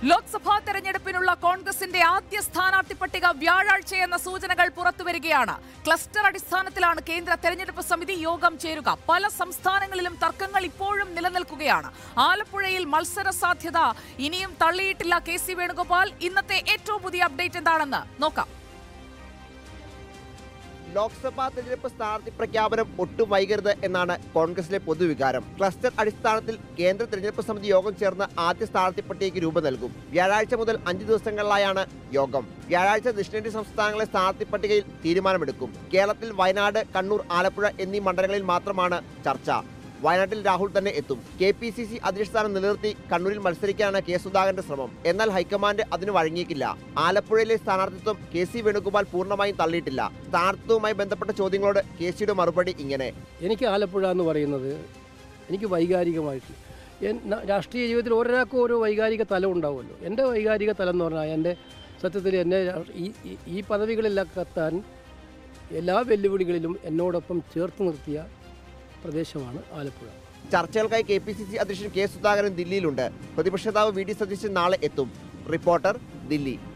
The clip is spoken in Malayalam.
ലോക്സഭാ തെരഞ്ഞെടുപ്പിനുള്ള കോൺഗ്രസിന്റെ ആദ്യ സ്ഥാനാർത്ഥി പട്ടിക വ്യാഴാഴ്ചയെന്ന സൂചനകൾ പുറത്തുവരികയാണ്. ക്ലസ്റ്റർ അടിസ്ഥാനത്തിലാണ് കേന്ദ്ര തെരഞ്ഞെടുപ്പ് സമിതി യോഗം ചേരുക. പല സംസ്ഥാനങ്ങളിലും തർക്കങ്ങൾ ഇപ്പോഴും നിലനിൽക്കുകയാണ്. ആലപ്പുഴയിൽ മത്സര സാധ്യത ഇനിയും തള്ളിയിട്ടില്ല KC വേണുഗോപാൽ. ഇന്നത്തെ ഏറ്റവും പുതിയ അപ്ഡേറ്റ് എന്താണെന്ന് നോക്കാം. ലോക്സഭാ തെരഞ്ഞെടുപ്പ് സ്ഥാനാർത്ഥി പ്രഖ്യാപനം ഒട്ടും വൈകരുത് എന്നാണ് കോൺഗ്രസിലെ പൊതുവികാരം. ക്ലസ്റ്റർ അടിസ്ഥാനത്തിൽ കേന്ദ്ര തെരഞ്ഞെടുപ്പ് സമിതി യോഗം ചേർന്ന് ആദ്യ സ്ഥാനാർത്ഥി പട്ടികയ്ക്ക് രൂപം നൽകും. വ്യാഴാഴ്ച മുതൽ 5 ദിവസങ്ങളിലായാണ് യോഗം. വ്യാഴാഴ്ച ദക്ഷിണേന്ത്യൻ സംസ്ഥാനങ്ങളെ സ്ഥാനാർത്ഥി പട്ടികയിൽ തീരുമാനമെടുക്കും. കേരളത്തിൽ വയനാട്, കണ്ണൂർ, ആലപ്പുഴ എന്നീ മണ്ഡലങ്ങളിൽ മാത്രമാണ് ചർച്ച. വയനാട്ടിൽ രാഹുൽ തന്നെ എത്തും. KPCC അധ്യക്ഷ സ്ഥാനം നിലനിർത്തി കണ്ണൂരിൽ മത്സരിക്കാനാണ് K സുധാകരന്റെ ശ്രമം. എന്നാൽ ഹൈക്കമാൻഡ് അതിന് വഴങ്ങിയിട്ടില്ല. ആലപ്പുഴയിലെ സ്ഥാനാർത്ഥിത്വം KC വേണുഗോപാൽ പൂർണ്ണമായും തള്ളിയിട്ടില്ല. സ്ഥാനാർത്ഥിത്വവുമായി ബന്ധപ്പെട്ട ചോദ്യങ്ങളോട് KCയുടെ മറുപടി ഇങ്ങനെ: എനിക്ക് ആലപ്പുഴ എന്ന് പറയുന്നത് എനിക്ക് വൈകാരികമായിട്ട് രാഷ്ട്രീയ ജീവിതത്തിൽ ഒരാൾക്കും ഓരോ വൈകാരിക തലം ഉണ്ടാവുമല്ലോ. എൻ്റെ വൈകാരിക തലം എന്ന് പറഞ്ഞാൽ എൻ്റെ സത്യത്തിൽ എന്നെ ഈ പദവികളിലൊക്കെ എത്താൻ എല്ലാ വെല്ലുവിളികളിലും എന്നോടൊപ്പം ചേർത്ത് നിർത്തിയ പ്രദേശമാണ് ആലപ്പുഴ. ചർച്ചകൾക്കായി KPCC അധ്യക്ഷൻ K സുധാകരൻ ദില്ലിയിലുണ്ട്. പ്രതിപക്ഷ നേതാവ് VD സതീശൻ നാളെ എത്തും. റിപ്പോർട്ടർ, ദില്ലി.